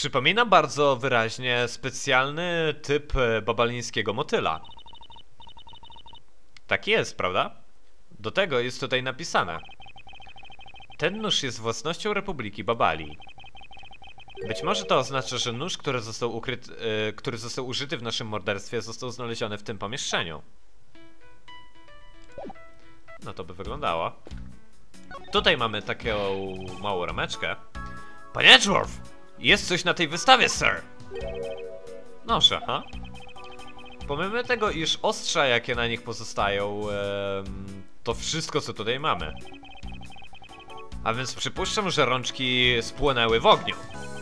Przypomina bardzo wyraźnie specjalny typ babalińskiego motyla. Tak jest, prawda? Do tego jest tutaj napisane. Ten nóż jest własnością Republiki Babali. Być może to oznacza, że nóż, który został użyty w naszym morderstwie, został znaleziony w tym pomieszczeniu. No to by wyglądało. Tutaj mamy taką małą rameczkę. Panie Edgeworth! Jest coś na tej wystawie, sir! Noże, ha? Pomimo tego, iż ostrza, jakie na nich pozostają, to wszystko, co tutaj mamy. A więc przypuszczam, że rączki spłonęły w ogniu.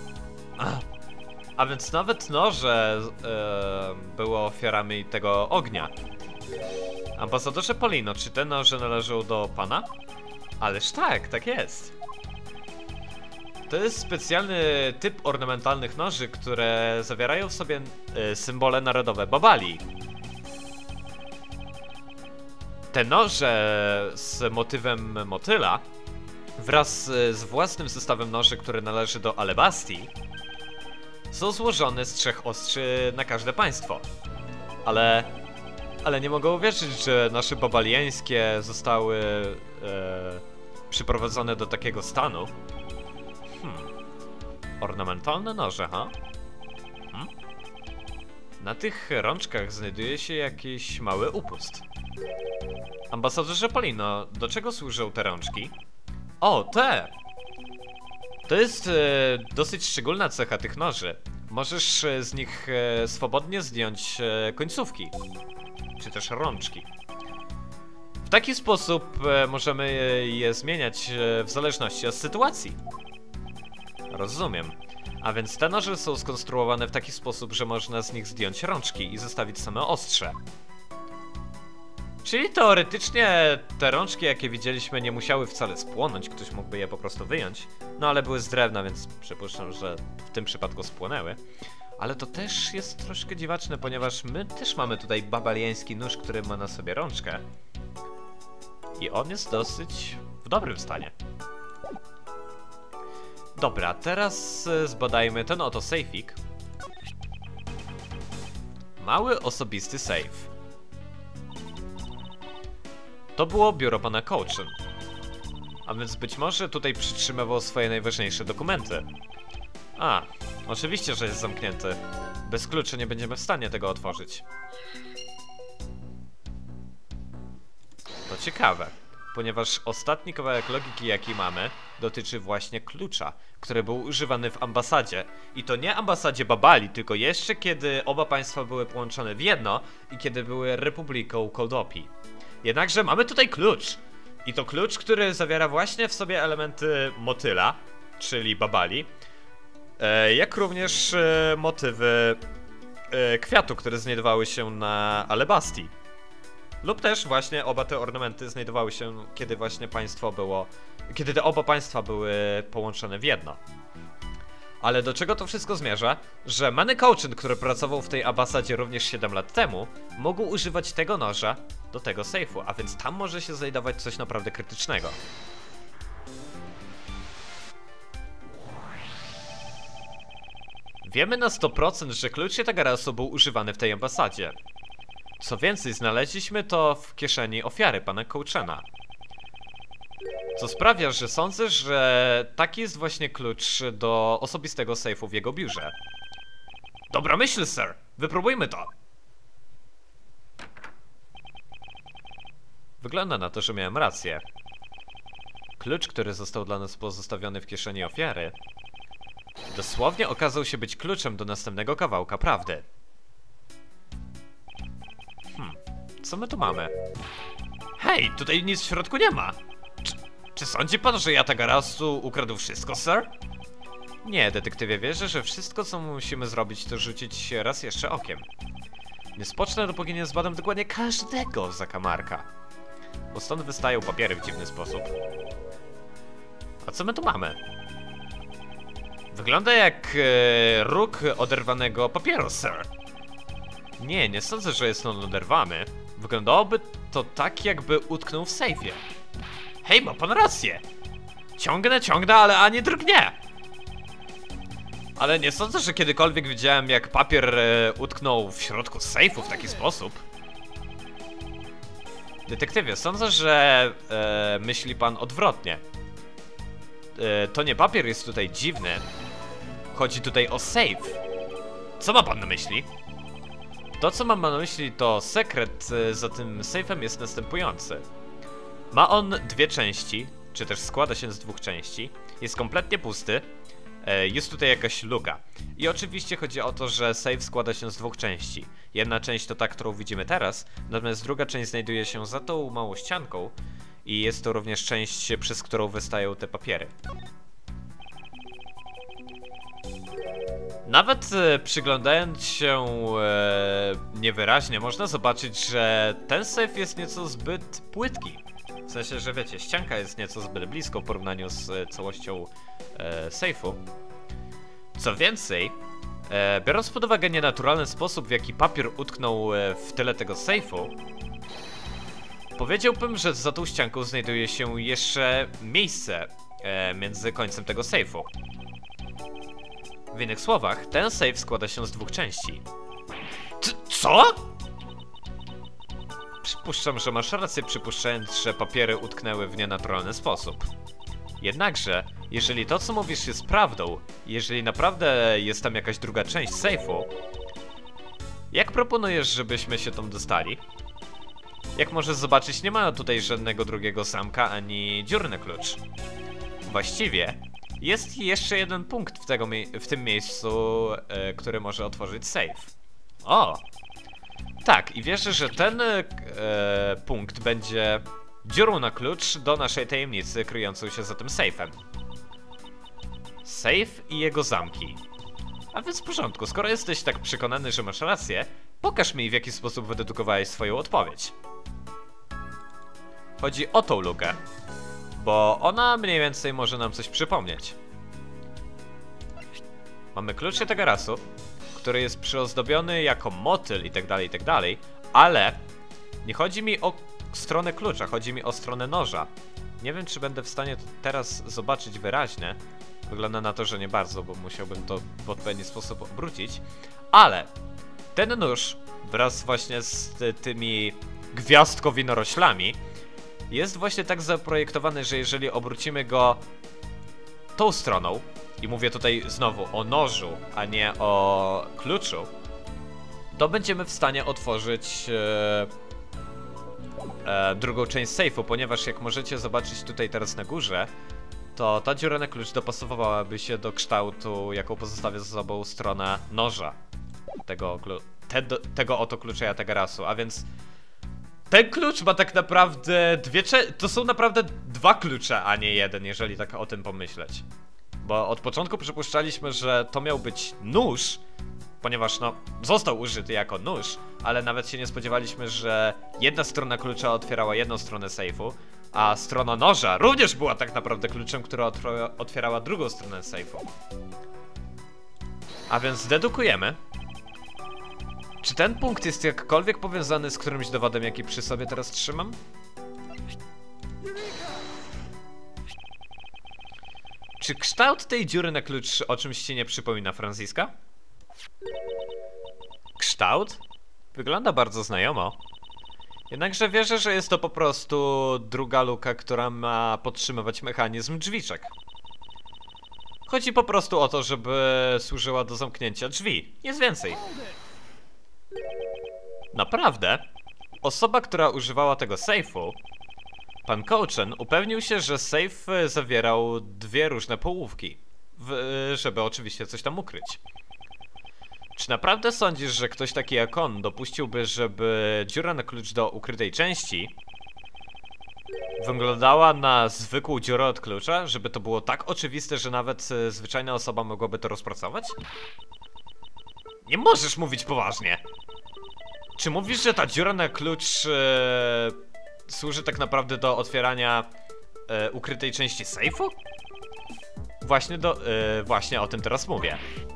A więc nawet noże były ofiarami tego ognia. Ambasadorze Polino, czy te noże należą do pana? Ależ tak, tak jest. To jest specjalny typ ornamentalnych noży, które zawierają w sobie symbole narodowe Babali. Te noże z motywem motyla wraz z własnym zestawem noży, który należy do Alebasti, są złożone z 3 ostrzy na każde państwo. Ale nie mogę uwierzyć, że nasze babaliańskie zostały przyprowadzone do takiego stanu. Ornamentalne noże, ha? Na tych rączkach znajduje się jakiś mały upust. Ambasadorze Polino, do czego służą te rączki? O, te! To jest dosyć szczególna cecha tych noży. Możesz z nich swobodnie zdjąć końcówki. Czy też rączki. W taki sposób możemy je zmieniać w zależności od sytuacji. Rozumiem. A więc te noże są skonstruowane w taki sposób, że można z nich zdjąć rączki i zostawić same ostrze. Czyli teoretycznie te rączki, jakie widzieliśmy, nie musiały wcale spłonąć, ktoś mógłby je po prostu wyjąć. No ale były z drewna, więc przypuszczam, że w tym przypadku spłonęły. Ale to też jest troszkę dziwaczne, ponieważ my też mamy tutaj babaliański nóż, który ma na sobie rączkę. I on jest dosyć w dobrym stanie. Dobra, teraz zbadajmy ten oto sejfik. Mały osobisty sejf. To było biuro pana Coachin. A więc być może tutaj przytrzymywał swoje najważniejsze dokumenty. A, oczywiście, że jest zamknięty. Bez kluczy nie będziemy w stanie tego otworzyć. To ciekawe, ponieważ ostatni kawałek logiki, jaki mamy, dotyczy właśnie klucza, który był używany w ambasadzie. I to nie ambasadzie Babali, tylko jeszcze kiedy oba państwa były połączone w jedno i kiedy były Republiką Koldopi. Jednakże mamy tutaj klucz. I to klucz, który zawiera właśnie w sobie elementy motyla, czyli Babali, jak również motywy kwiatu, które znajdowały się na Alebasti. Lub też właśnie oba te ornamenty znajdowały się, kiedy właśnie kiedy te oba państwa były połączone w jedno. Ale do czego to wszystko zmierza? Że Manny Coachin, który pracował w tej ambasadzie również 7 lat temu, mógł używać tego noża do tego sejfu, a więc tam może się znajdować coś naprawdę krytycznego. Wiemy na 100%, że klucz Yatagarasu był używany w tej ambasadzie. Co więcej, znaleźliśmy to w kieszeni ofiary, pana Coachena. Co sprawia, że sądzę, że taki jest właśnie klucz do osobistego sejfu w jego biurze. Dobra myśl, sir! Wypróbujmy to! Wygląda na to, że miałem rację. Klucz, który został dla nas pozostawiony w kieszeni ofiary, dosłownie okazał się być kluczem do następnego kawałka prawdy. Co my tu mamy? Hej, tutaj nic w środku nie ma! Czy sądzi pan, że Yatagarasu ukradł wszystko, sir? Nie, detektywie, wierzę, że wszystko, co musimy zrobić, to rzucić raz jeszcze okiem. Nie spocznę, dopóki nie zbadam dokładnie każdego zakamarka. Bo stąd wystają papiery w dziwny sposób. A co my tu mamy? Wygląda jak róg oderwanego papieru, sir. Nie sądzę, że jest on oderwany. Wyglądałoby to tak, jakby utknął w sejfie. Hej, ma pan rację! Ciągnę, ale ani drgnie! Ale nie sądzę, że kiedykolwiek widziałem, jak papier utknął w środku sejfu w taki sposób. Detektywie, sądzę, że myśli pan odwrotnie. To nie papier jest tutaj dziwny. Chodzi tutaj o safe. Co ma pan na myśli? To, co mam na myśli, to sekret za tym sejfem jest następujący. Ma on dwie części, czy też składa się z dwóch części. Jest kompletnie pusty. Jest tutaj jakaś luka. I oczywiście chodzi o to, że safe składa się z dwóch części. Jedna część to ta, którą widzimy teraz, natomiast druga część znajduje się za tą małą ścianką i jest to również część, przez którą wystają te papiery. Nawet przyglądając się niewyraźnie, można zobaczyć, że ten safe jest nieco zbyt płytki. W sensie, że wiecie, ścianka jest nieco zbyt blisko w porównaniu z całością sejfu. Co więcej, biorąc pod uwagę nienaturalny sposób, w jaki papier utknął w tyle tego sejfu, powiedziałbym, że za tą ścianką znajduje się jeszcze miejsce między końcem tego sejfu. W innych słowach, ten safe składa się z dwóch części. Co? Przypuszczam, że masz rację, przypuszczając, że papiery utknęły w nienaturalny sposób. Jednakże, jeżeli to, co mówisz, jest prawdą, jeżeli naprawdę jest tam jakaś druga część sejfu, jak proponujesz, żebyśmy się tam dostali? Jak możesz zobaczyć, nie ma tutaj żadnego drugiego zamka ani dziury na klucz. Właściwie, jest jeszcze jeden punkt w tym miejscu, który może otworzyć safe. O! Tak, i wierzę, że ten punkt będzie dziurą na klucz do naszej tajemnicy kryjącą się za tym sejfem. Safe i jego zamki. A więc w porządku, skoro jesteś tak przekonany, że masz rację, pokaż mi, w jaki sposób wydedukowałeś swoją odpowiedź. Chodzi o tą lukę, bo ona mniej więcej może nam coś przypomnieć. Mamy klucz Yatagarasu, który jest przyozdobiony jako motyl itd., ale nie chodzi mi o stronę klucza, chodzi mi o stronę noża. Nie wiem, czy będę w stanie to teraz zobaczyć wyraźnie. Wygląda na to, że nie bardzo, bo musiałbym to w odpowiedni sposób obrócić. Ale ten nóż wraz właśnie z tymi gwiazdkowo-winoroślami jest właśnie tak zaprojektowany, że jeżeli obrócimy go tą stroną, i mówię tutaj znowu o nożu, a nie o kluczu, to będziemy w stanie otworzyć drugą część sejfu, ponieważ jak możecie zobaczyć tutaj teraz na górze, to ta dziura na klucz dopasowałaby się do kształtu, jaką pozostawia za sobą strona noża tego oto klucza Yatagarasu, a więc ten klucz ma tak naprawdę to są naprawdę dwa klucze, a nie jeden, jeżeli tak o tym pomyśleć. Bo od początku przypuszczaliśmy, że to miał być nóż, ponieważ no, został użyty jako nóż, ale nawet się nie spodziewaliśmy, że jedna strona klucza otwierała jedną stronę sejfu, a strona noża również była tak naprawdę kluczem, która otwierała drugą stronę sejfu. A więc dedukujemy. Czy ten punkt jest jakkolwiek powiązany z którymś dowodem, jaki przy sobie teraz trzymam? Czy kształt tej dziury na klucz o czymś ci nie przypomina, Franziska? Kształt? Wygląda bardzo znajomo. Jednakże wierzę, że jest to po prostu druga luka, która ma podtrzymywać mechanizm drzwiczek. Chodzi po prostu o to, żeby służyła do zamknięcia drzwi. Nic więcej. Naprawdę? Osoba, która używała tego sejfu, pan Kołczen, upewnił się, że sejf zawierał dwie różne połówki, żeby oczywiście coś tam ukryć. Czy naprawdę sądzisz, że ktoś taki jak on dopuściłby, żeby dziura na klucz do ukrytej części wyglądała na zwykłą dziurę od klucza? Żeby to było tak oczywiste, że nawet zwyczajna osoba mogłaby to rozpracować? Nie możesz mówić poważnie! Czy mówisz, że ta dziura na klucz służy tak naprawdę do otwierania ukrytej części sejfu? Właśnie o tym teraz mówię.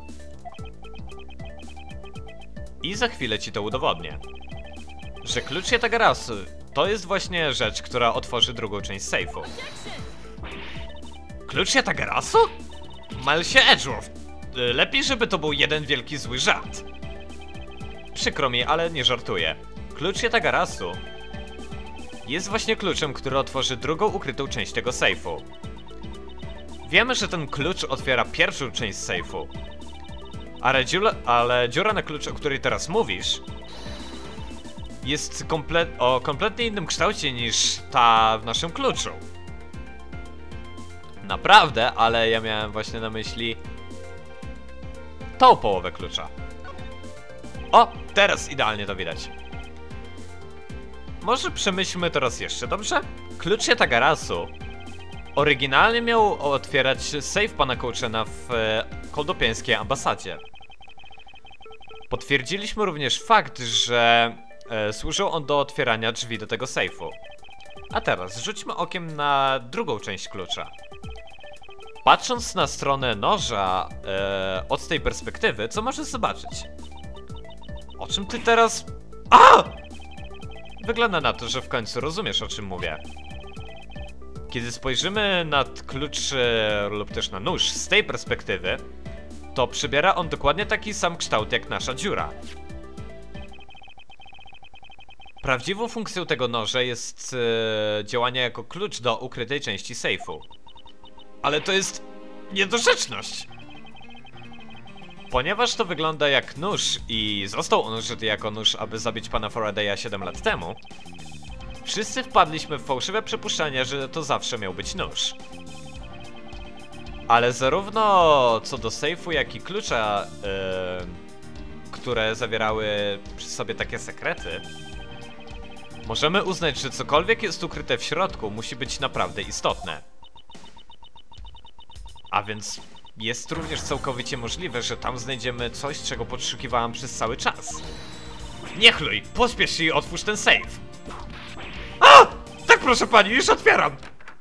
I za chwilę ci to udowodnię. Że klucz Yatagarasu to jest właśnie rzecz, która otworzy drugą część sejfu. Klucz Yatagarasu? Milesie Edgeworth, Lepiej, żeby to był jeden wielki zły żart. Przykro mi, ale nie żartuję. Klucz Yatagarasu jest właśnie kluczem, który otworzy drugą ukrytą część tego sejfu. Wiemy, że ten klucz otwiera pierwszą część sejfu. Ale dziura na klucz, o której teraz mówisz, jest o kompletnie innym kształcie niż ta w naszym kluczu. Naprawdę, ale ja miałem właśnie na myśli tą połowę klucza. O, teraz idealnie to widać. Może przemyślmy to raz jeszcze, dobrze? Klucz Yatagarasu oryginalnie miał otwierać safe pana Kouchena w koldopiańskiej ambasadzie. Potwierdziliśmy również fakt, że służył on do otwierania drzwi do tego sejfu. A teraz rzućmy okiem na drugą część klucza. Patrząc na stronę noża od tej perspektywy, co możesz zobaczyć? O czym ty teraz... A! Wygląda na to, że w końcu rozumiesz, o czym mówię. Kiedy spojrzymy na klucz lub też na nóż z tej perspektywy, to przybiera on dokładnie taki sam kształt jak nasza dziura. Prawdziwą funkcją tego noża jest działanie jako klucz do ukrytej części sejfu. Ale to jest niedorzeczność! Ponieważ to wygląda jak nóż i został on użyty jako nóż, aby zabić pana Faradaya 7 lat temu, wszyscy wpadliśmy w fałszywe przypuszczenie, że to zawsze miał być nóż. Ale zarówno co do sejfu, jak i klucza, które zawierały przy sobie takie sekrety, możemy uznać, że cokolwiek jest ukryte w środku, musi być naprawdę istotne. A więc jest również całkowicie możliwe, że tam znajdziemy coś, czego podszukiwałam przez cały czas. Nie chluj! Pospiesz się i otwórz ten safe! A! Tak, proszę pani, już otwieram!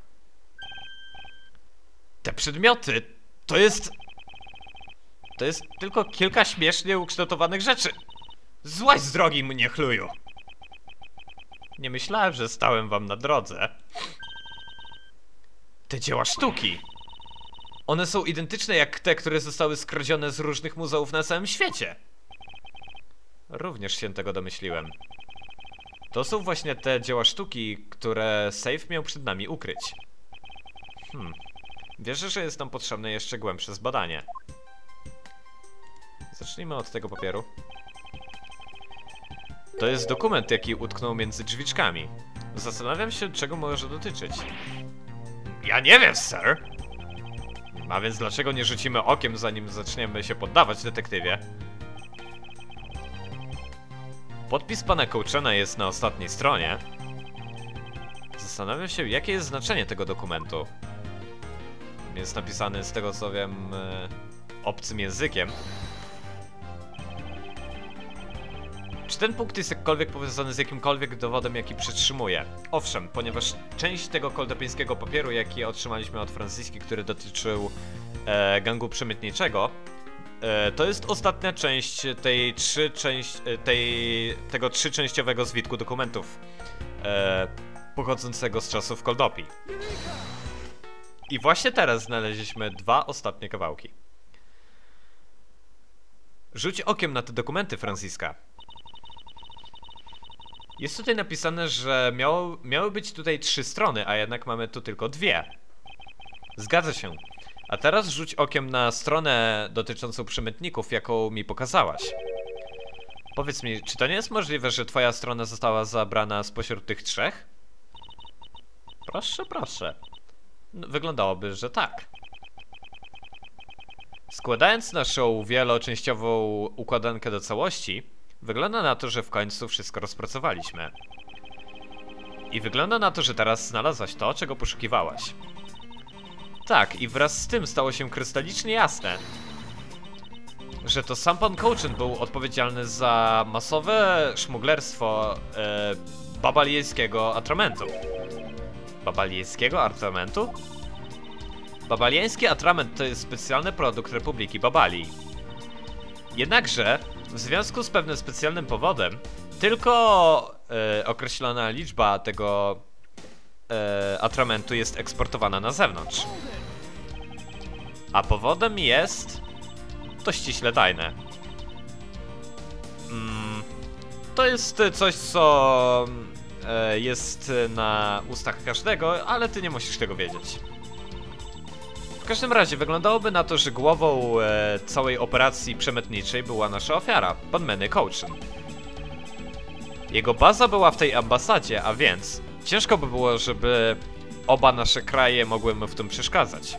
Te przedmioty to jest tylko kilka śmiesznie ukształtowanych rzeczy. Złaź z drogi, mnie chluju! Nie myślałem, że stałem wam na drodze. Te dzieła sztuki. One są identyczne jak te, które zostały skradzione z różnych muzeów na całym świecie. Również się tego domyśliłem. To są właśnie te dzieła sztuki, które Safe miał przed nami ukryć. Wierzę, że jest nam potrzebne jeszcze głębsze zbadanie. Zacznijmy od tego papieru. To jest dokument, jaki utknął między drzwiczkami. Zastanawiam się, czego może dotyczyć. Ja nie wiem, sir! A więc dlaczego nie rzucimy okiem, zanim zaczniemy się poddawać, detektywie? Podpis pana Kouchena jest na ostatniej stronie. Zastanawiam się, jakie jest znaczenie tego dokumentu. Jest napisany, z tego co wiem, obcym językiem. Czy ten punkt jest jakkolwiek powiązany z jakimkolwiek dowodem, jaki przetrzymuje? Owszem, ponieważ część tego koldopiańskiego papieru, jaki otrzymaliśmy od Franciski, który dotyczył gangu przemytniczego, to jest ostatnia część tego trzyczęściowego zwitku dokumentów pochodzącego z czasów Koldopii. I właśnie teraz znaleźliśmy dwa ostatnie kawałki. Rzuć okiem na te dokumenty, Franciska. Jest tutaj napisane, że miały być tutaj 3 strony, a jednak mamy tu tylko 2. Zgadza się. A teraz rzuć okiem na stronę dotyczącą przemytników, jaką mi pokazałaś. Powiedz mi, czy to nie jest możliwe, że twoja strona została zabrana spośród tych 3? Proszę, proszę. No, wyglądałoby, że tak. Składając naszą wieloczęściową układankę do całości, wygląda na to, że w końcu wszystko rozpracowaliśmy. I wygląda na to, że teraz znalazłaś to, czego poszukiwałaś. Tak, i wraz z tym stało się krystalicznie jasne, że to sam pan Kouchen był odpowiedzialny za masowe szmuglerstwo babalijskiego atramentu. Babalijskiego atramentu? Babaliański atrament to jest specjalny produkt Republiki Babalii. Jednakże, w związku z pewnym specjalnym powodem, tylko określona liczba tego atramentu jest eksportowana na zewnątrz. A powodem jest to ściśle tajne. To jest coś, co jest na ustach każdego, ale ty nie musisz tego wiedzieć. W każdym razie wyglądałoby na to, że głową całej operacji przemytniczej była nasza ofiara, pan Manny Cochran. Jego baza była w tej ambasadzie, a więc ciężko by było, żeby oba nasze kraje mogły mu w tym przeszkadzać.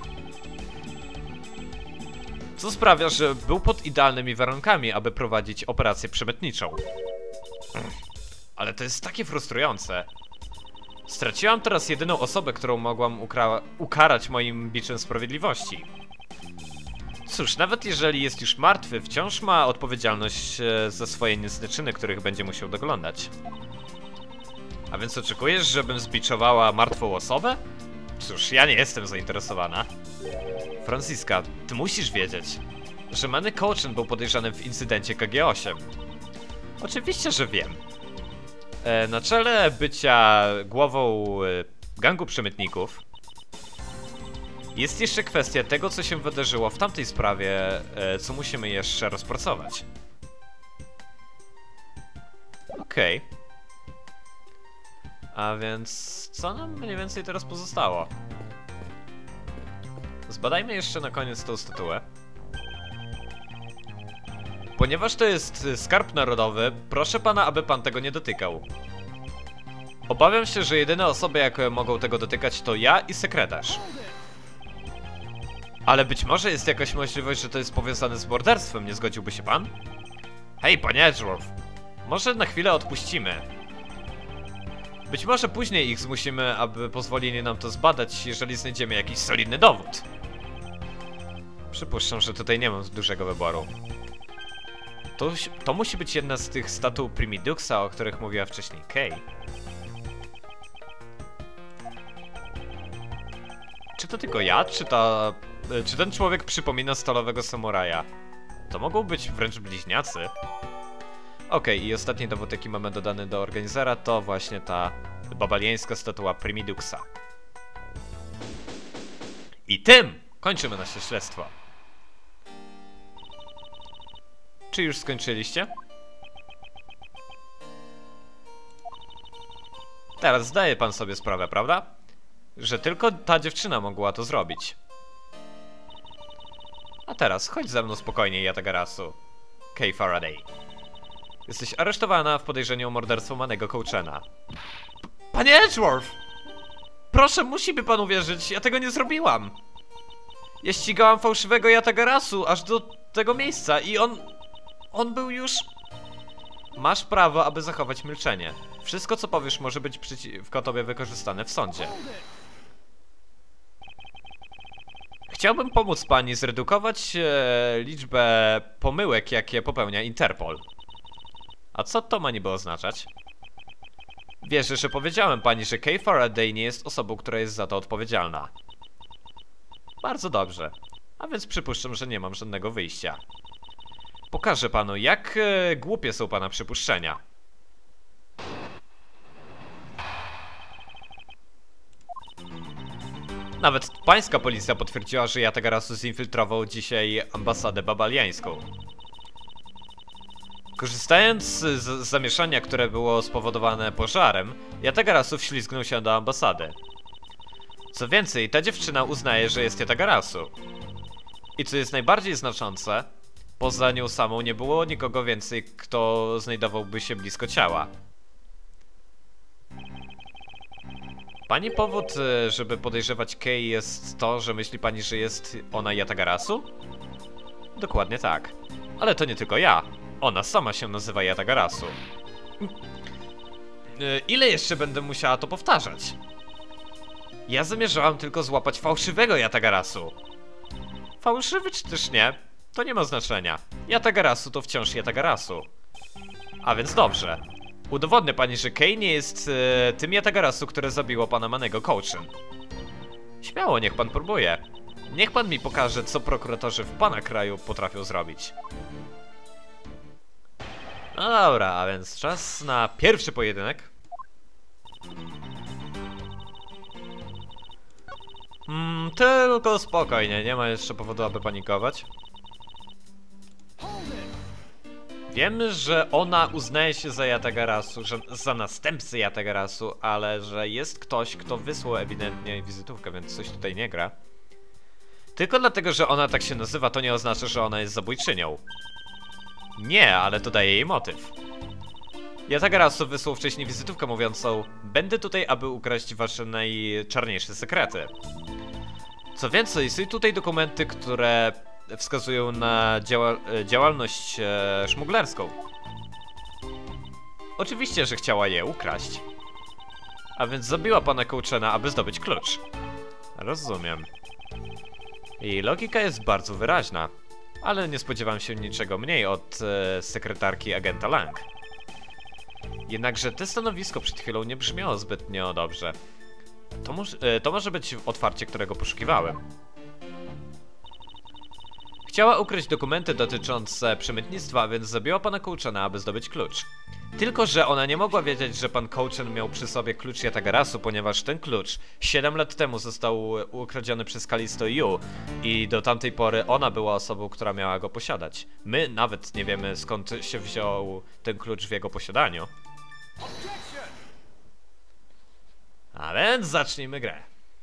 Co sprawia, że był pod idealnymi warunkami, aby prowadzić operację przemytniczą. Ale to jest takie frustrujące. Straciłam teraz jedyną osobę, którą mogłam ukarać moim biczem sprawiedliwości. Cóż, nawet jeżeli jest już martwy, wciąż ma odpowiedzialność za swoje niecne czyny, których będzie musiał doglądać. A więc oczekujesz, żebym zbiczowała martwą osobę? Cóż, ja nie jestem zainteresowana. Franziska, ty musisz wiedzieć, że Manny Cochran był podejrzany w incydencie KG-8. Oczywiście, że wiem. Na czele bycia głową gangu przemytników jest jeszcze kwestia tego, co się wydarzyło w tamtej sprawie, co musimy jeszcze rozpracować. Okej. A więc co nam mniej więcej teraz pozostało? Zbadajmy jeszcze na koniec tą statuę. Ponieważ to jest skarb narodowy, proszę pana, aby pan tego nie dotykał. Obawiam się, że jedyne osoby, jakie mogą tego dotykać, to ja i sekretarz. Ale być może jest jakaś możliwość, że to jest powiązane z morderstwem, nie zgodziłby się pan? Hej, panie Edgeworth, może na chwilę odpuścimy. Być może później ich zmusimy, aby pozwolili nam to zbadać, jeżeli znajdziemy jakiś solidny dowód. Przypuszczam, że tutaj nie mam dużego wyboru. To musi być jedna z tych statu Primiduxa, o których mówiła wcześniej Kay. Czy to tylko ja, czy ten człowiek przypomina stalowego samuraja? To mogą być wręcz bliźniacy. Okej, i ostatni dowód, jaki mamy dodany do organizera, to właśnie ta babaliańska statua Primiduxa. I tym kończymy nasze śledztwo. Czy już skończyliście? Teraz zdaje pan sobie sprawę, prawda? Że tylko ta dziewczyna mogła to zrobić. A teraz chodź ze mną spokojnie, Yatagarasu. Kay Faraday. Jesteś aresztowana w podejrzeniu o morderstwo Mannego Coachrana. Panie Edgeworth! Proszę, musi mi pan uwierzyć, ja tego nie zrobiłam. Ja ścigałam fałszywego Yatagarasu aż do tego miejsca i on był już... Masz prawo, aby zachować milczenie. Wszystko, co powiesz, może być przeciwko tobie wykorzystane w sądzie. Chciałbym pomóc pani zredukować liczbę pomyłek, jakie popełnia Interpol. A co to ma niby oznaczać? Wierzę, że powiedziałem pani, że Kay Faraday nie jest osobą, która jest za to odpowiedzialna. Bardzo dobrze. A więc przypuszczam, że nie mam żadnego wyjścia. Pokażę panu, jak głupie są pana przypuszczenia. Nawet pańska policja potwierdziła, że Yatagarasu zinfiltrował dzisiaj ambasadę babaliańską. Korzystając z zamieszania, które było spowodowane pożarem, Yatagarasu wślizgnął się do ambasady. Co więcej, ta dziewczyna uznaje, że jest Yatagarasu. I co jest najbardziej znaczące, poza nią samą nie było nikogo więcej, kto znajdowałby się blisko ciała. Pani powód, żeby podejrzewać Kay, jest to, że myśli pani, że jest ona Yatagarasu? Dokładnie tak. Ale to nie tylko ja. Ona sama się nazywa Yatagarasu. Ile jeszcze będę musiała to powtarzać? Ja zamierzałam tylko złapać fałszywego Yatagarasu. Fałszywy czy też nie, to nie ma znaczenia. Yatagarasu to wciąż Yatagarasu. A więc dobrze. Udowodnię pani, że Kay nie jest tym Yatagarasu, które zabiło pana Mannego Coachran. Śmiało, niech pan próbuje. Niech pan mi pokaże, co prokuratorzy w pana kraju potrafią zrobić. No dobra, a więc czas na pierwszy pojedynek. Tylko spokojnie, nie ma jeszcze powodu, aby panikować. Wiemy, że ona uznaje się za Yatagarasu, za następcę Yatagarasu, ale że jest ktoś, kto wysłał ewidentnie wizytówkę, więc coś tutaj nie gra. Tylko dlatego, że ona tak się nazywa, to nie oznacza, że ona jest zabójczynią. Nie, ale to daje jej motyw. Yatagarasu wysłał wcześniej wizytówkę mówiącą: będę tutaj, aby ukraść wasze najczarniejsze sekrety. Co więcej, są tutaj dokumenty, które wskazują na działalność szmuglerską. Oczywiście, że chciała je ukraść. A więc zabiła pana Coachena, aby zdobyć klucz. Rozumiem. Jej logika jest bardzo wyraźna, ale nie spodziewam się niczego mniej od sekretarki agenta Lang. Jednakże to stanowisko przed chwilą nie brzmiało zbytnio dobrze. To może być otwarcie, którego poszukiwałem. Chciała ukryć dokumenty dotyczące przemytnictwa, więc zabiła pana Coachena, aby zdobyć klucz. Tylko że ona nie mogła wiedzieć, że pan Coachen miał przy sobie klucz Yatagarasu, ponieważ ten klucz 7 lat temu został ukradziony przez Kalisto Yu i do tamtej pory ona była osobą, która miała go posiadać. My nawet nie wiemy, skąd się wziął ten klucz w jego posiadaniu. A więc zacznijmy grę.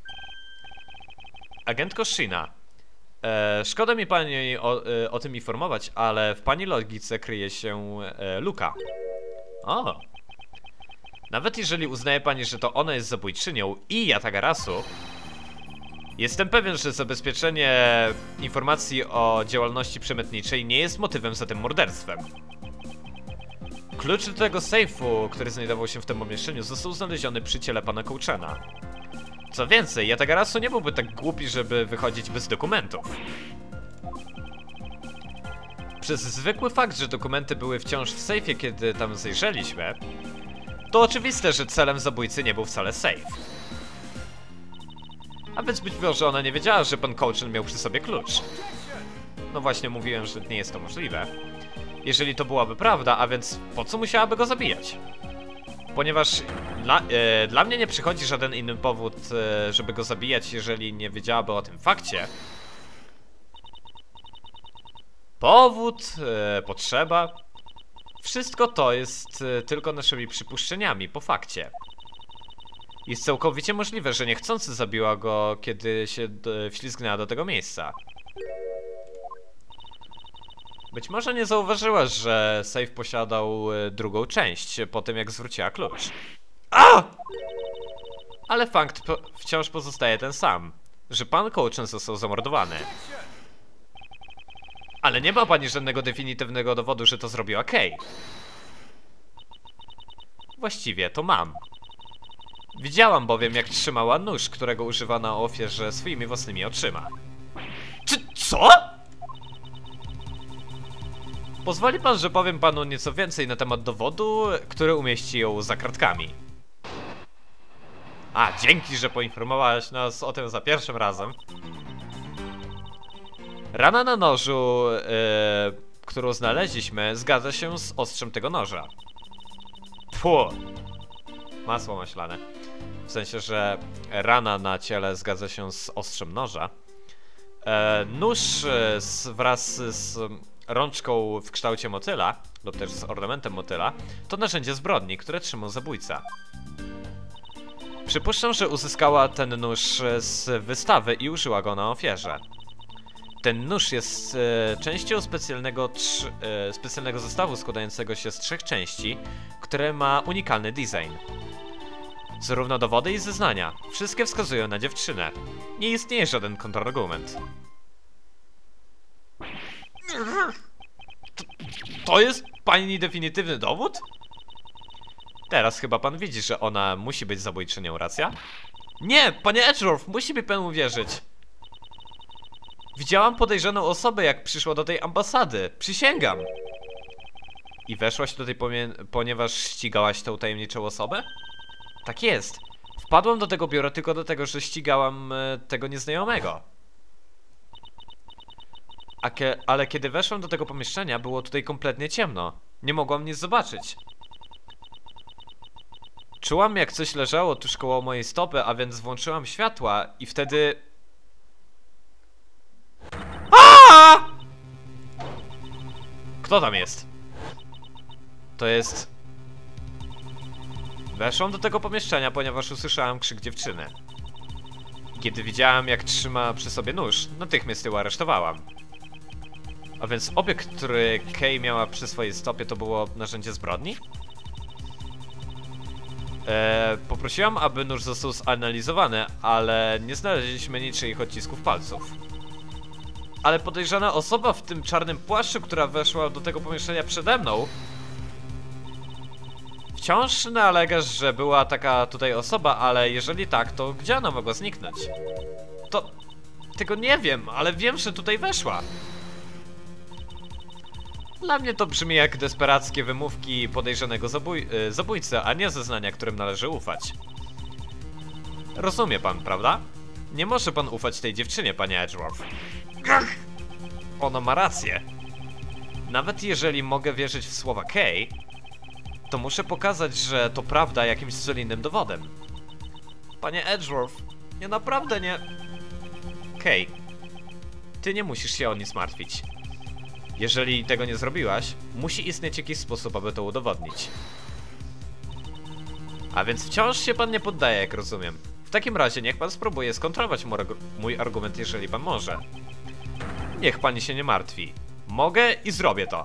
Agentko Shina. Szkoda mi pani o tym informować, ale w pani logice kryje się luka. O! Nawet jeżeli uznaje pani, że to ona jest zabójczynią i Yatagarasu, jestem pewien, że zabezpieczenie informacji o działalności przemytniczej nie jest motywem za tym morderstwem. Klucz do tego sejfu, który znajdował się w tym pomieszczeniu, został znaleziony przy ciele pana Coachena. Co więcej, Yatagarasu nie byłby tak głupi, żeby wychodzić bez dokumentów. Przez zwykły fakt, że dokumenty były wciąż w sejfie, kiedy tam zajrzeliśmy, to oczywiste, że celem zabójcy nie był wcale sejf. A więc być może ona nie wiedziała, że pan Coachen miał przy sobie klucz. No właśnie mówiłem, że nie jest to możliwe. Jeżeli to byłaby prawda, a więc po co musiałaby go zabijać? Ponieważ dla mnie nie przychodzi żaden inny powód, żeby go zabijać, jeżeli nie wiedziałaby o tym fakcie. Powód, potrzeba. Wszystko to jest tylko naszymi przypuszczeniami po fakcie. Jest całkowicie możliwe, że niechcący zabiła go, kiedy się wślizgnęła do tego miejsca. Być może nie zauważyła, że safe posiadał drugą część po tym, jak zwróciła klucz. A! Ale fakt wciąż pozostaje ten sam, że pan Coachen został zamordowany. Ale nie ma pani żadnego definitywnego dowodu, że to zrobiła Kay. Właściwie to mam. Widziałam bowiem, jak trzymała nóż, którego używa na ofierze swoimi własnymi oczyma. Co? Pozwoli pan, że powiem panu nieco więcej na temat dowodu, który umieści ją za kratkami. A, dzięki, że poinformowałaś nas o tym za pierwszym razem. Rana na nożu, którą znaleźliśmy, zgadza się z ostrzem tego noża. Pfu! Masło maślane. W sensie, że rana na ciele zgadza się z ostrzem noża. Nóż wraz z rączką w kształcie motyla, lub też z ornamentem motyla, to narzędzie zbrodni, które trzymał zabójca. Przypuszczam, że uzyskała ten nóż z wystawy i użyła go na ofierze. Ten nóż jest częścią specjalnego zestawu składającego się z 3 części, które ma unikalny design. Zarówno dowody i zeznania, wszystkie wskazują na dziewczynę. Nie istnieje żaden kontrargument. To jest pani definitywny dowód? Teraz chyba pan widzi, że ona musi być zabójczynią, racja? Nie, panie Edgeworth, musi mi pan uwierzyć. Widziałam podejrzaną osobę, jak przyszła do tej ambasady. Przysięgam. I weszłaś tutaj, ponieważ ścigałaś tą tajemniczą osobę? Tak jest. Wpadłam do tego biura tylko do tego, że ścigałam tego nieznajomego. Ale kiedy weszłam do tego pomieszczenia, było tutaj kompletnie ciemno. Nie mogłam nic zobaczyć. Czułam, jak coś leżało tuż koło mojej stopy, a więc włączyłam światła i wtedy... Kto tam jest? To jest... Weszłam do tego pomieszczenia, ponieważ usłyszałam krzyk dziewczyny. Kiedy widziałam, jak trzyma przy sobie nóż, natychmiast ją aresztowałam. A więc obiekt, który Kay miała przy swojej stopie, to było narzędzie zbrodni? Poprosiłam, aby nóż został zanalizowany, ale nie znaleźliśmy niczyich odcisków palców. Ale podejrzana osoba w tym czarnym płaszczu, która weszła do tego pomieszczenia przede mną, wciąż nalegasz, że była taka tutaj osoba, ale jeżeli tak, to gdzie ona mogła zniknąć? To... tego nie wiem, ale wiem, że tutaj weszła. Dla mnie to brzmi jak desperackie wymówki podejrzanego zabójcy, a nie zeznania, którym należy ufać. Rozumie pan, prawda? Nie może pan ufać tej dziewczynie, panie Edgeworth. Ona ma rację. Nawet jeżeli mogę wierzyć w słowa Kay, to muszę pokazać, że to prawda jakimś solidnym dowodem. Panie Edgeworth, ja naprawdę nie... Kay, ty nie musisz się o nic martwić. Jeżeli tego nie zrobiłaś, musi istnieć jakiś sposób, aby to udowodnić. A więc wciąż się pan nie poddaje, jak rozumiem. W takim razie niech pan spróbuje skontrować mój argument, jeżeli pan może. Niech pani się nie martwi. Mogę i zrobię to.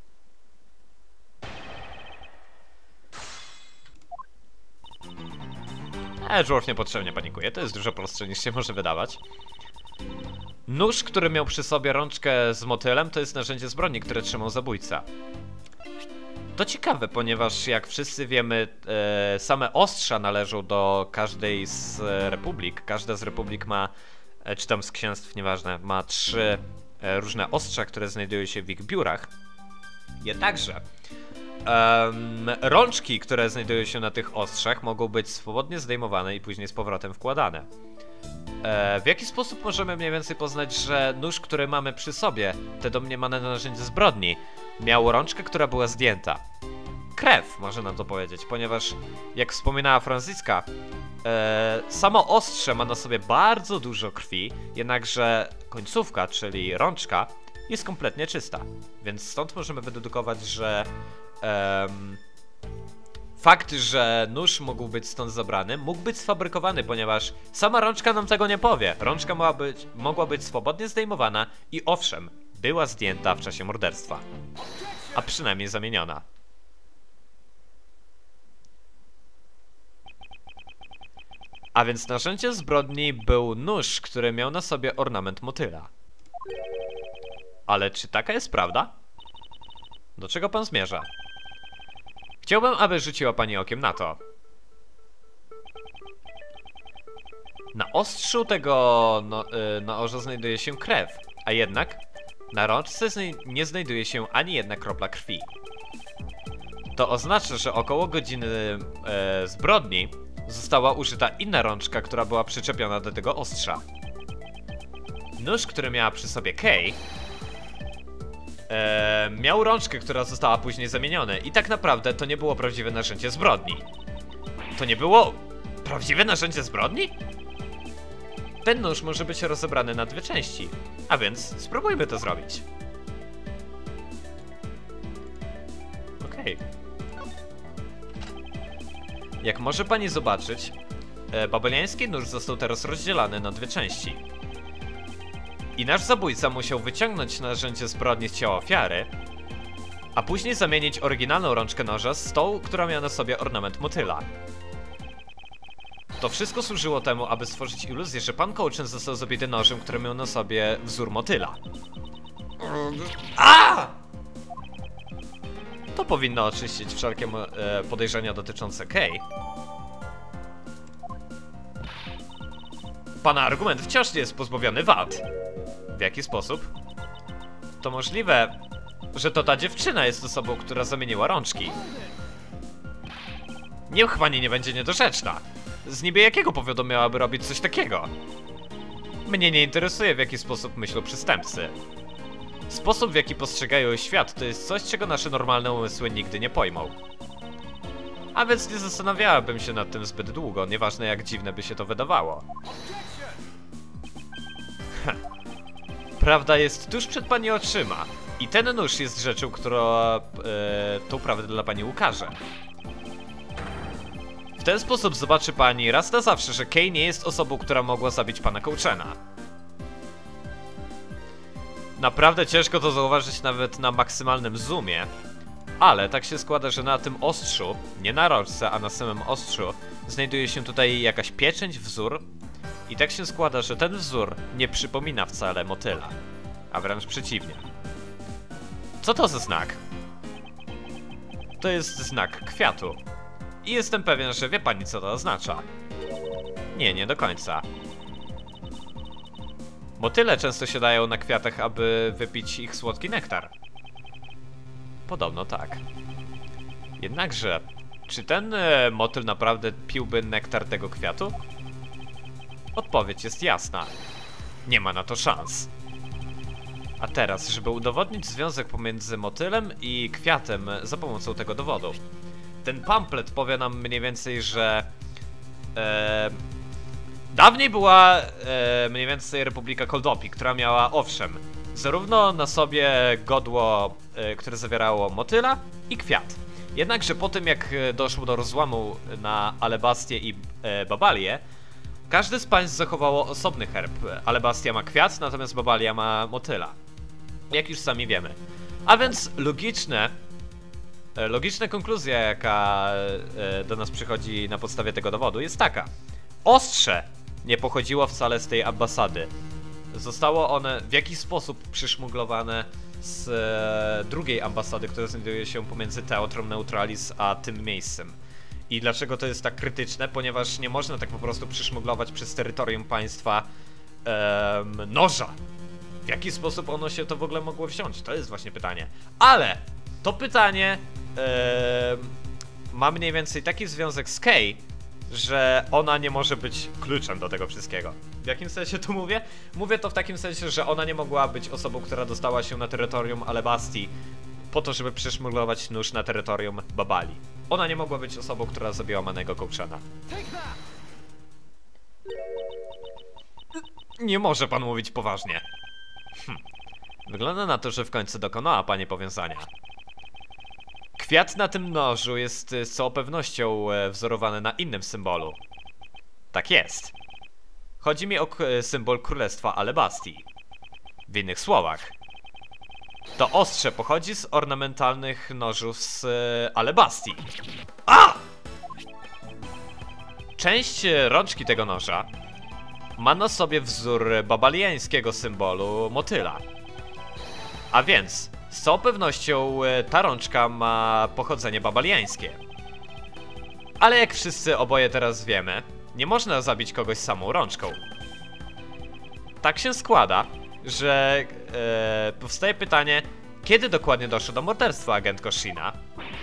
Edgeworth niepotrzebnie panikuje, to jest dużo prostsze niż się może wydawać. Nóż, który miał przy sobie rączkę z motylem, to jest narzędzie zbrodni, które trzymał zabójca. To ciekawe, ponieważ jak wszyscy wiemy, same ostrza należą do każdej z republik. Każda z republik ma, czy tam z księstw, nieważne, ma 3 różne ostrza, które znajdują się w ich biurach. Jednakże rączki, które znajdują się na tych ostrzach, mogą być swobodnie zdejmowane i później z powrotem wkładane. W jaki sposób możemy mniej więcej poznać, że nóż, który mamy przy sobie, te domniemane narzędzie zbrodni, miał rączkę, która była zdjęta? Krew, może nam to powiedzieć, ponieważ, jak wspominała Franciska, samo ostrze ma na sobie bardzo dużo krwi, jednakże końcówka, czyli rączka, jest kompletnie czysta. Więc stąd możemy wydedukować, że fakt, że nóż mógł być stąd zabrany, mógł być sfabrykowany, ponieważ sama rączka nam tego nie powie. Rączka mogła być swobodnie zdejmowana i owszem, była zdjęta w czasie morderstwa. A przynajmniej zamieniona. A więc narzędziem zbrodni był nóż, który miał na sobie ornament motyla. Ale czy taka jest prawda? Do czego pan zmierza? Chciałbym, aby rzuciła pani okiem na to. Na ostrzu tego noża znajduje się krew, a jednak na rączce nie znajduje się ani jedna kropla krwi. To oznacza, że około godziny zbrodni została użyta inna rączka, która była przyczepiona do tego ostrza. Nóż, który miała przy sobie Kay, miał rączkę, która została później zamieniona i tak naprawdę to nie było prawdziwe narzędzie zbrodni. To nie było prawdziwe narzędzie zbrodni? Ten nóż może być rozebrany na 2 części, a więc spróbujmy to zrobić. Okej. Jak może pani zobaczyć, babyloński nóż został teraz rozdzielany na 2 części. I nasz zabójca musiał wyciągnąć narzędzie zbrodni z ciała ofiary, a później zamienić oryginalną rączkę noża z tą, która miała na sobie ornament motyla. To wszystko służyło temu, aby stworzyć iluzję, że pan Coaching został zabity nożem, który miał na sobie wzór motyla. A! To powinno oczyścić wszelkie podejrzenia dotyczące Kay. Pana argument wciąż nie jest pozbawiony wad. W jaki sposób? To możliwe, że to ta dziewczyna jest osobą, która zamieniła rączki. Niech pani nie będzie niedorzeczna. Z niby jakiego powodu miałaby robić coś takiego? Mnie nie interesuje, w jaki sposób myślą przestępcy. Sposób, w jaki postrzegają świat, to jest coś, czego nasze normalne umysły nigdy nie pojmą. A więc nie zastanawiałabym się nad tym zbyt długo, nieważne jak dziwne by się to wydawało. Prawda jest tuż przed pani oczyma I ten nóż jest rzeczą, która tą prawdę dla pani ukaże. W ten sposób zobaczy pani raz na zawsze, że Kay nie jest osobą, która mogła zabić pana Coachena. Naprawdę ciężko to zauważyć nawet na maksymalnym zoomie, ale tak się składa, że na tym ostrzu, nie na rączce, a na samym ostrzu, znajduje się tutaj jakaś pieczęć, wzór. I tak się składa, że ten wzór nie przypomina wcale motyla, a wręcz przeciwnie. Co to za znak? To jest znak kwiatu. I jestem pewien, że wie pani, co to oznacza. Nie do końca. Motyle często siadają na kwiatach, aby wypić ich słodki nektar. Podobno tak. Jednakże, czy ten motyl naprawdę piłby nektar tego kwiatu? Odpowiedź jest jasna. Nie ma na to szans. A teraz, żeby udowodnić związek pomiędzy motylem i kwiatem za pomocą tego dowodu. Ten pamflet powie nam mniej więcej, że dawniej była mniej więcej Republika Koldopi, która miała, owszem, zarówno na sobie godło, które zawierało motyla i kwiat. Jednakże po tym, jak doszło do rozłamu na Alebastię i Babalię, każdy z państw zachowało osobny herb. Alebastia ma kwiat, natomiast Babalia ma motyla. Jak już sami wiemy. A więc logiczna konkluzja, jaka do nas przychodzi na podstawie tego dowodu, jest taka. Ostrze nie pochodziło wcale z tej ambasady. Zostało one w jakiś sposób przyszmuglowane z drugiej ambasady, która znajduje się pomiędzy Teatrum Neutralis a tym miejscem. I dlaczego to jest tak krytyczne? Ponieważ nie można tak po prostu przyszmuglować przez terytorium państwa noża. W jaki sposób ono się to w ogóle mogło wziąć? To jest właśnie pytanie. Ale to pytanie ma mniej więcej taki związek z Kay, że ona nie może być kluczem do tego wszystkiego. W jakim sensie to mówię? Mówię to w takim sensie, że ona nie mogła być osobą, która dostała się na terytorium Alebastii po to, żeby przeszmuglować nóż na terytorium Babali. Ona nie mogła być osobą, która zabiła Manego Coachena. Nie może pan mówić poważnie. Wygląda na to, że w końcu dokonała pani powiązania. Kwiat na tym nożu jest z całą pewnością wzorowany na innym symbolu. Tak jest. Chodzi mi o symbol Królestwa Alebastii. W innych słowach, to ostrze pochodzi z ornamentalnych nożów z Alebastii. A! Część rączki tego noża ma na sobie wzór babaliańskiego symbolu motyla. A więc, z całą pewnością ta rączka ma pochodzenie babaliańskie. Ale jak wszyscy oboje teraz wiemy, nie można zabić kogoś samą rączką. Tak się składa, że powstaje pytanie, kiedy dokładnie doszło do morderstwa agentko Sheena?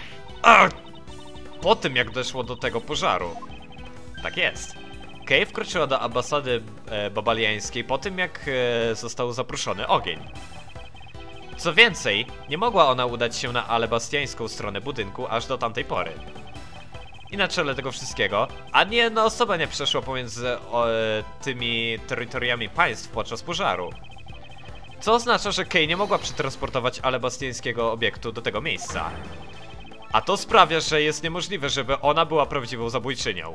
Po tym, jak doszło do tego pożaru. Tak jest. Kay wkroczyła do ambasady babaliańskiej po tym, jak został zaprószony ogień. Co więcej, nie mogła ona udać się na alebastiańską stronę budynku aż do tamtej pory. I na czele tego wszystkiego, ani jedna osoba nie przeszła pomiędzy tymi terytoriami państw podczas pożaru. Co oznacza, że Kay nie mogła przetransportować alebastiańskiego obiektu do tego miejsca. A to sprawia, że jest niemożliwe, żeby ona była prawdziwą zabójczynią.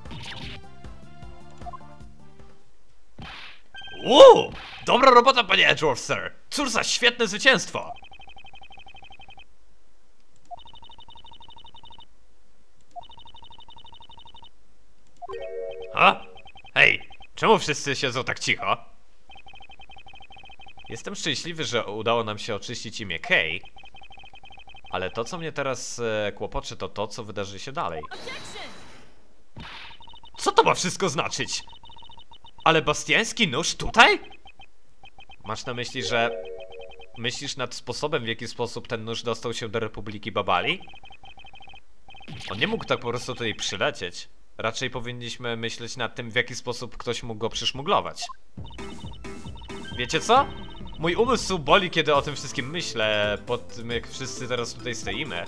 Dobra robota, panie Edgeworth, sir! Cóż za świetne zwycięstwo! Hej, czemu wszyscy siedzą tak cicho? Jestem szczęśliwy, że udało nam się oczyścić imię Kay. Ale to, co mnie teraz kłopoczy, to to, co wydarzy się dalej. Co to ma wszystko znaczyć? Alebastiański nóż tutaj? Masz na myśli, że... Myślisz nad sposobem, w jaki sposób ten nóż dostał się do Republiki Babali? On nie mógł tak po prostu tutaj przylecieć. Raczej powinniśmy myśleć nad tym, w jaki sposób ktoś mógł go przyszmuglować. Wiecie co? Mój umysł boli, kiedy o tym wszystkim myślę, po tym jak wszyscy teraz tutaj stoimy.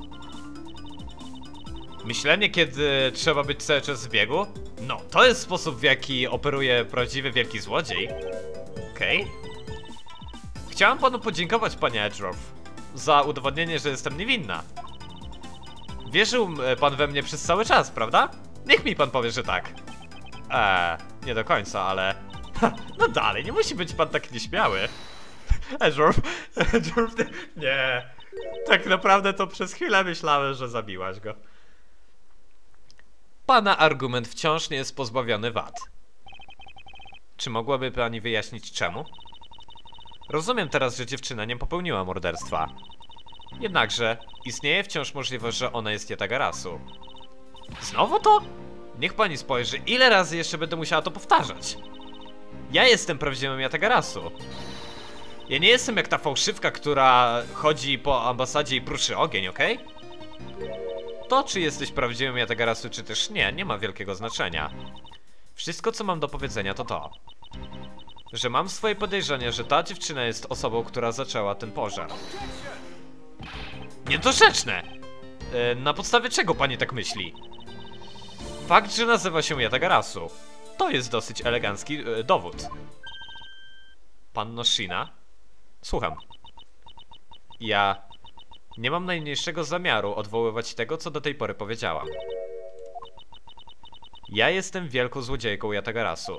Myślenie, kiedy trzeba być cały czas w biegu? No, to jest sposób, w jaki operuje prawdziwy wielki złodziej. Okej. Chciałem panu podziękować, panie Edgeworth, za udowodnienie, że jestem niewinna. Wierzył pan we mnie przez cały czas, prawda? Niech mi pan powie, że tak. Nie do końca, ale... No dalej, nie musi być pan tak nieśmiały. Edgeworth, nie. Tak naprawdę to przez chwilę myślałem, że zabiłaś go. Pana argument wciąż nie jest pozbawiony wad. Czy mogłaby pani wyjaśnić czemu? Rozumiem teraz, że dziewczyna nie popełniła morderstwa. Jednakże istnieje wciąż możliwość, że ona jest Yatagarasu. Znowu to? Niech pani spojrzy, ile razy jeszcze będę musiała to powtarzać. Ja jestem prawdziwym Yatagarasu. Ja nie jestem jak ta fałszywka, która chodzi po ambasadzie i pruszy ogień, okej? To, czy jesteś prawdziwym Yatagarasu, czy też nie, nie ma wielkiego znaczenia. Wszystko, co mam do powiedzenia, to to, że mam swoje podejrzenie, że ta dziewczyna jest osobą, która zaczęła ten pożar. Niedorzeczne! Na podstawie czego pani tak myśli? Fakt, że nazywa się Yatagarasu, to jest dosyć elegancki dowód. Panno Shina? Słucham. Ja nie mam najmniejszego zamiaru odwoływać tego, co do tej pory powiedziałam. Ja jestem wielką złodziejką Yatagarasu.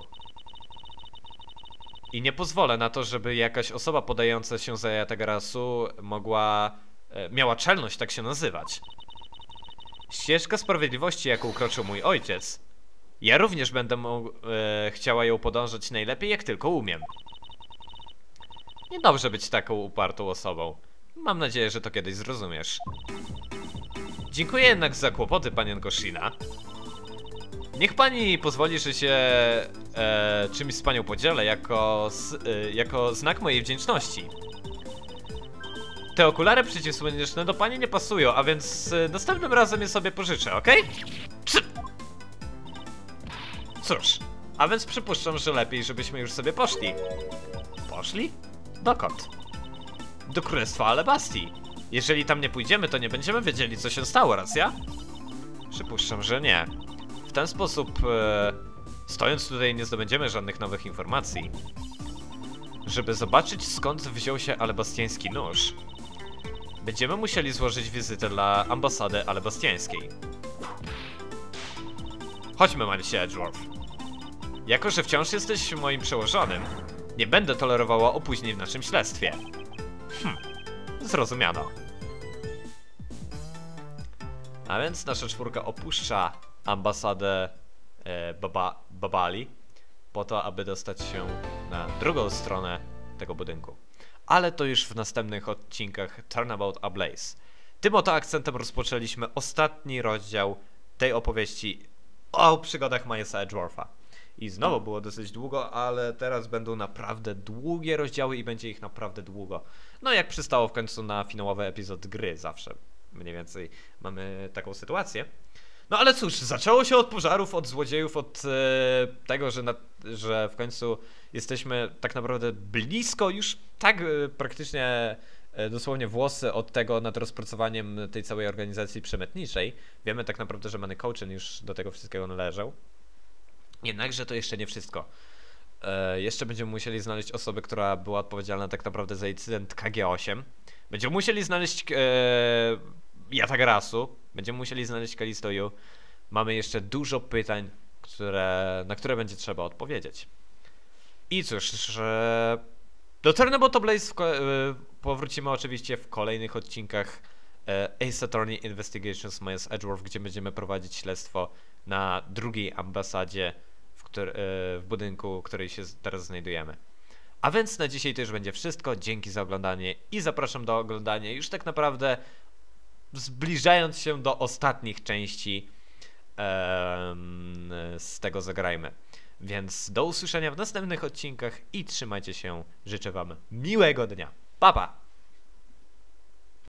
I nie pozwolę na to, żeby jakaś osoba podająca się za Yatagarasu miała czelność tak się nazywać. Ścieżka sprawiedliwości, jaką ukroczył mój ojciec, ja również będę chciała ją podążać najlepiej, jak tylko umiem. Niedobrze być taką upartą osobą. Mam nadzieję, że to kiedyś zrozumiesz. Dziękuję jednak za kłopoty, panienko Shina. Niech pani pozwoli, że się czymś z panią podzielę jako znak mojej wdzięczności. Te okulary przeciwsłoneczne do pani nie pasują, a więc następnym razem je sobie pożyczę, okej? Cóż, a więc przypuszczam, że lepiej, żebyśmy już sobie poszli. Poszli? Dokąd? Do Królestwa Alabasti. Jeżeli tam nie pójdziemy, to nie będziemy wiedzieli, co się stało, racja? Przypuszczam, że nie. W ten sposób, stojąc tutaj, nie zdobędziemy żadnych nowych informacji. Żeby zobaczyć, skąd wziął się alabastiański nóż, będziemy musieli złożyć wizytę dla ambasady alabastiańskiej. Chodźmy, Manisie Edgeworth. Jako że wciąż jesteś moim przełożonym, nie będę tolerowała opóźnień w naszym śledztwie. Zrozumiano. A więc nasza czwórka opuszcza ambasadę Babali po to, aby dostać się na drugą stronę tego budynku. Ale to już w następnych odcinkach Turnabout Ablaze. Tym oto akcentem rozpoczęliśmy ostatni rozdział tej opowieści o przygodach Milesa Edgewortha. I znowu było dosyć długo, ale teraz będą naprawdę długie rozdziały i będzie ich naprawdę długo. No jak przystało w końcu na finałowy epizod gry zawsze. Mniej więcej mamy taką sytuację. No ale cóż, zaczęło się od pożarów, od złodziejów, od tego, że w końcu jesteśmy tak naprawdę blisko, już tak praktycznie dosłownie włosy od tego nad rozpracowaniem tej całej organizacji przemytniczej. Wiemy tak naprawdę, że Manny Kochen już do tego wszystkiego należał. Jednakże to jeszcze nie wszystko. Jeszcze będziemy musieli znaleźć osobę, która była odpowiedzialna tak naprawdę za incydent KG-8. Będziemy musieli znaleźć Yatagarasu. Będziemy musieli znaleźć Callisto Yu. Mamy jeszcze dużo pytań, na które będzie trzeba odpowiedzieć. I cóż, do Turnabout Ablaze powrócimy oczywiście w kolejnych odcinkach Ace Attorney Investigations Miles Edgeworth, gdzie będziemy prowadzić śledztwo na drugiej ambasadzie w budynku, w której się teraz znajdujemy. A więc na dzisiaj to już będzie wszystko. Dzięki za oglądanie i zapraszam do oglądania już tak naprawdę zbliżając się do ostatnich części z tego Zagrajmy. Więc do usłyszenia w następnych odcinkach i trzymajcie się. Życzę wam miłego dnia. Pa, pa!